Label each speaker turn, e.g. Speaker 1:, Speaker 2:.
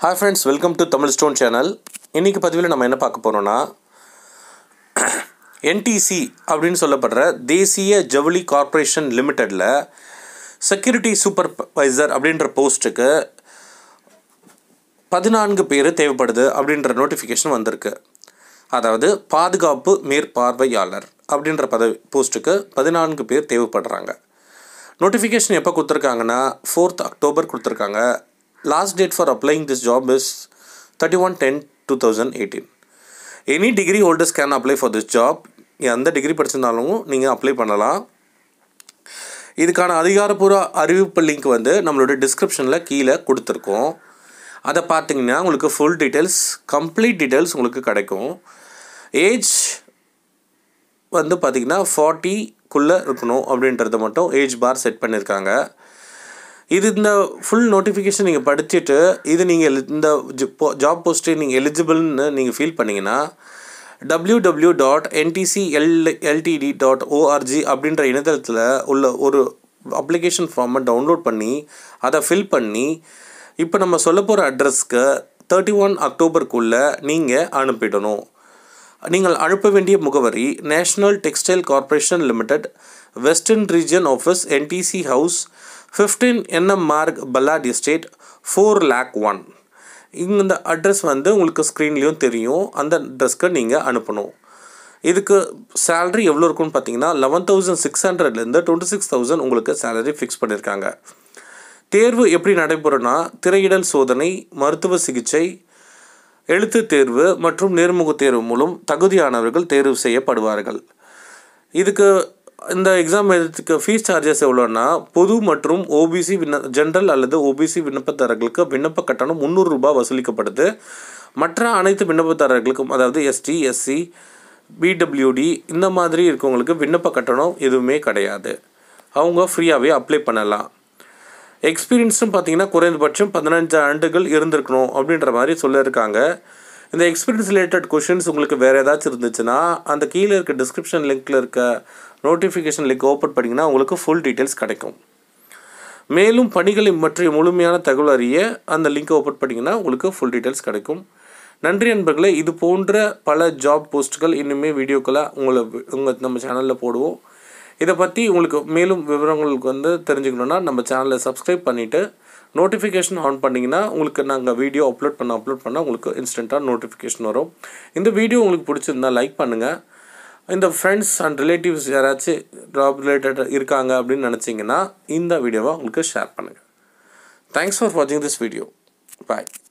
Speaker 1: Hi friends, welcome to Tamil Stone channel. இன்னைக்கு பதிவில் நம்ம என்ன பார்க்க போறோம்னா NTC அப்படினு சொல்லப்படுற தேசிய ஜவுளி கார்ப்பரேஷன் லிமிடெட்ல செக்யூரிட்டி சூப்பர்வைசர் அப்படிங்கற போஸ்டுக்கு 14 பேர் தேவைப்படுது அப்படிங்கற நோட்டிஃபிகேஷன் வந்திருக்கு. அதாவது பாதுகாப்பு மேற்பார்வையாளர் அப்படிங்கற போஸ்டுக்கு 14 பேர் தேவைப்படுறாங்க. நோட்டிஃபிகேஷன் எப்போ கொடுத்திருக்காங்கன்னா 4th October கொடுத்திருக்காங்க. Last date for applying this job is 31/10/2018. Any degree holders can apply for this job. எந்த டிகிரி படிச்சிருந்தாலும் நீங்கள் அப்ளை பண்ணலாம். இதுக்கான அதிகாரப்பூர்வ அறிவிப்பு லிங்க் வந்து நம்மளோட டிஸ்கிரிப்ஷனில் கீழே கொடுத்துருக்கோம். அதை பார்த்தீங்கன்னா உங்களுக்கு ஃபுல் டீட்டெயில்ஸ், கம்ப்ளீட் டீட்டெயில்ஸ் உங்களுக்கு கிடைக்கும். ஏஜ் வந்து பார்த்திங்கன்னா 40க்குள்ளே இருக்கணும் அப்படின்றத மட்டும் ஏஜ் பார் செட் பண்ணியிருக்காங்க. இது இந்த ஃபுல் நோட்டிஃபிகேஷன் நீங்கள் படிச்சுட்டு இது நீங்கள் இந்த ஜாப் போஸ்ட்டு நீங்கள் எலிஜிபிள்னு நீங்கள் ஃபீல் பண்ணிங்கன்னா www.ntcltd.org அப்படின்ற இணையதளத்தில் உள்ள ஒரு அப்ளிகேஷன் ஃபார்மை டவுன்லோட் பண்ணி அதை ஃபில் பண்ணி இப்போ நம்ம சொல்ல போகிற அட்ரஸ்க்கு 31 அக்டோபருக்குள்ளே நீங்கள் அனுப்பிடணும். நீங்கள் அனுப்ப வேண்டிய முகவரி national textile corporation limited, western region office, NTC house, 15 NM Marg, Ballard Estate, 4,01,000. இந்த அட்ரஸ் வந்து உங்களுக்கு ஸ்க்ரீன்லேயும் தெரியும். அந்த அட்ரஸ்க்கு நீங்கள் அனுப்பணும். இதுக்கு சேலரி எவ்வளோ இருக்குன்னு பார்த்தீங்கன்னா 11,600லேருந்து 26,000 உங்களுக்கு சேலரி ஃபிக்ஸ் பண்ணியிருக்காங்க. தேர்வு எப்படி நடைபெறும்னா திரையிடல் சோதனை, மருத்துவ சிகிச்சை, எழுத்து தேர்வு மற்றும் நேர்முக தேர்வு மூலம் தகுதியானவர்கள் தேர்வு செய்யப்படுவார்கள். இதுக்கு இந்த எக்ஸாம் எழுதுறதுக்கு ஃபீஸ் சார்ஜஸ் எவ்வளோன்னா பொது மற்றும் OBC ஜென்ரல் அல்லது OBC விண்ணப்பதாரர்களுக்கு விண்ணப்ப கட்டணம் 300 ரூபாய் வசூலிக்கப்படுது. மற்ற அனைத்து விண்ணப்பதாரர்களுக்கும் அதாவது ST, SC, BWD இந்த மாதிரி இருக்கவங்களுக்கு விண்ணப்ப கட்டணம் எதுவுமே கிடையாது. அவங்க ஃப்ரீயாகவே அப்ளை பண்ணலாம். எக்ஸ்பீரியன்ஸும் பார்த்திங்கன்னா குறைந்தபட்சம் 15 ஆண்டுகள் இருந்திருக்கணும் அப்படின்ற மாதிரி சொல்லியிருக்காங்க. இந்த எக்ஸ்பீரியன்ஸ் ரிலேட்டட் கொஷின்ஸ் உங்களுக்கு வேறு ஏதாச்சும் இருந்துச்சுன்னா அந்த கீழே இருக்க டிஸ்கிரிப்ஷன் லிங்க்கில் இருக்க நோட்டிஃபிகேஷன் லிங்க் ஓப்பன் பண்ணிங்கன்னா உங்களுக்கு ஃபுல் டீட்டெயில்ஸ் கிடைக்கும். மேலும் பணிகளை பற்றிய முழுமையான தகவல் அறிய அந்த லிங்க்கை ஓப்பன் பண்ணிங்கன்னா உங்களுக்கு ஃபுல் டீட்டெயில்ஸ் கிடைக்கும். நன்றி நண்பர்களே. இது போன்ற பல ஜாப் போஸ்ட்டுகள் இன்னுமே வீடியோக்களை நம்ம சேனலில் போடுவோம். இதை பற்றி உங்களுக்கு மேலும் விவரங்களுக்கு வந்து தெரிஞ்சுக்கணுன்னா நம்ம சேனலை சப்ஸ்கிரைப் பண்ணிவிட்டு நோட்டிஃபிகேஷன் ஆன் பண்ணிங்கன்னா உங்களுக்கு நாங்கள் வீடியோ அப்லோட் பண்ண உங்களுக்கு இன்ஸ்டண்ட்டாக நோட்டிஃபிகேஷன் வரும். இந்த வீடியோ உங்களுக்கு பிடிச்சிருந்தால் லைக் பண்ணுங்கள். இந்த ஃப்ரெண்ட்ஸ் அண்ட் ரிலேட்டிவ்ஸ் யாராச்சும் ஜாப் ரிலேட்டட் இருக்காங்க அப்படின்னு நினச்சிங்கன்னா இந்த வீடியோவை உங்களுக்கு ஷேர் பண்ணுங்கள். தேங்க்ஸ் ஃபார் வாட்சிங் திஸ் வீடியோ. பாய்.